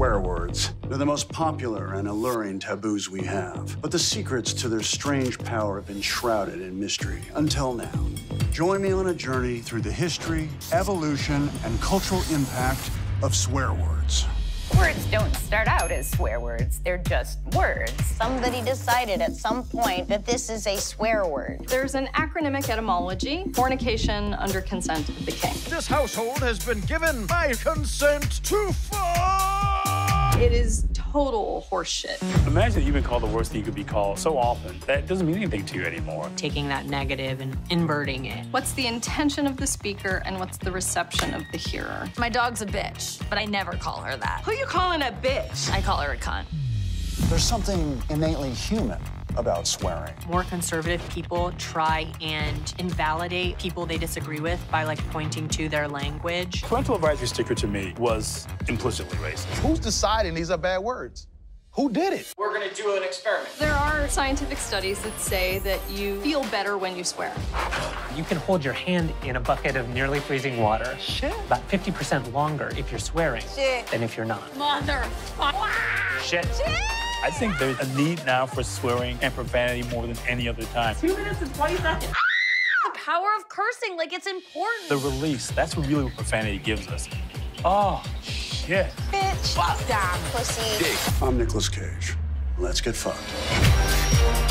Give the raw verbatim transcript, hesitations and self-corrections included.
Swear words. They're the most popular and alluring taboos we have. But the secrets to their strange power have been shrouded in mystery until now. Join me on a journey through the history, evolution, and cultural impact of swear words. Words don't start out as swear words. They're just words. Somebody decided at some point that this is a swear word. There's an acronymic etymology, fornication under consent of the king. This household has been given my consent to fuck! It is total horseshit. Imagine that you've been called the worst thing you could be called so often that it doesn't mean anything to you anymore. Taking that negative and inverting it. What's the intention of the speaker and what's the reception of the hearer? My dog's a bitch, but I never call her that. Who you calling a bitch? I call her a cunt. There's something innately human about swearing. More conservative people try and invalidate people they disagree with by, like, pointing to their language. Parental advisory sticker to me was implicitly racist. Who's deciding these are bad words? Who did it? We're gonna do an experiment. There are scientific studies that say that you feel better when you swear. You can hold your hand in a bucket of nearly freezing water. Shit. About fifty percent longer if you're swearing Shit. than if you're not. Mother. Shit. I think there's a need now for swearing and profanity more than any other time. Two minutes and twenty seconds. The power of cursing, like, it's important. The release, that's what really what profanity gives us. Oh, shit. Bitch. Fuck. Damn. Pussy. I'm Nicolas Cage. Let's get fucked.